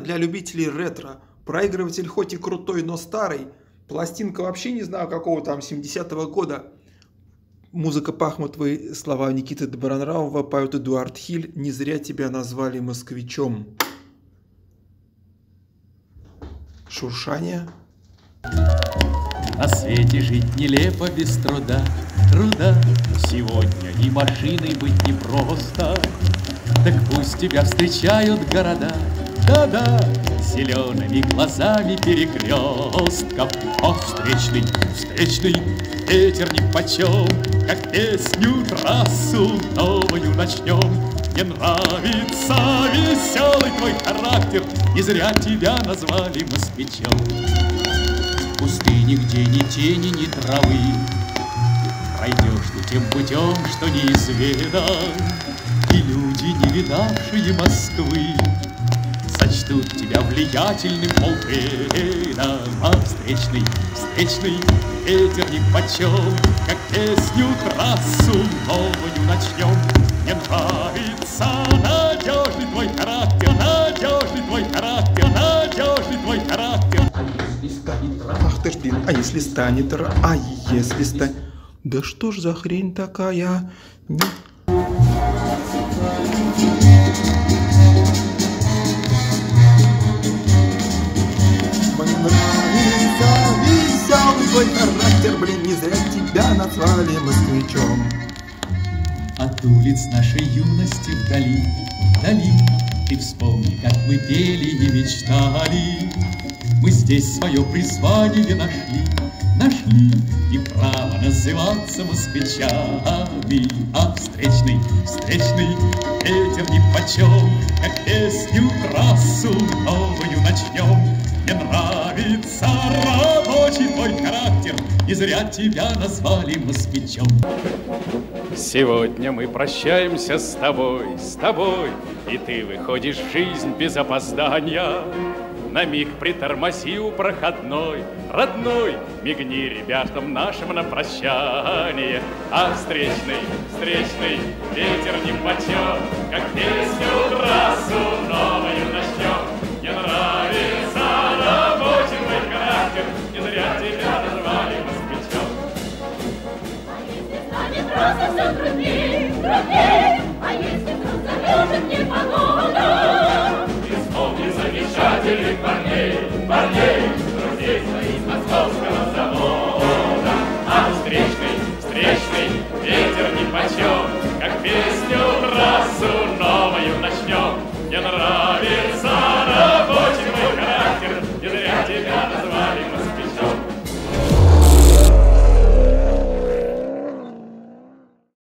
для любителей ретро. Проигрыватель хоть и крутой, но старый. Пластинка вообще не знаю какого там, 70-го года. Музыка Пахмутовой, слова Никиты Добронравова, поет Эдуард Хиль. Не зря тебя назвали москвичом. Шуршание. На свете жить нелепо без труда, труда. Сегодня и машиной быть непросто. Так пусть тебя встречают города, да-да, зелеными глазами перекрестков. О, встречный, встречный ветер нипочем, как песню трассу новую начнем. Мне нравится веселый твой характер, не зря тебя назвали москвичом. В пустыне, где ни тени, ни травы, пройдешь ты тем путем, что неизведан, и люди, не видавшие Москвы, сочтут тебя влиятельным полпредом. А встречный, встречный ветер нипочем, как песню трассу новую начнем. Мне нравится надежный твой характер, надежный твой характер, надежный твой характер. Ах ты ж, блин, а если станет, а если станет... Да что ж за хрень такая? Веселый твой характер, блин, не зря тебя назвали москвичом. От улиц нашей юности вдали, вдали, ты вспомни, как мы пели и мечтали. Мы здесь свое призвание нашли, нашли, и право называться москвичами. А встречный, встречный ветер нипочем, как песню трассу новую начнем. Мне нравится рабочий твой характер, не зря тебя назвали москвичом. Сегодня мы прощаемся с тобой, и ты выходишь в жизнь без опоздания. На миг притормози у проходной, родной, мигни ребятам нашим на прощание. А встречный, встречный ветер нипочем, как песню трассу новую начнем. Мне нравится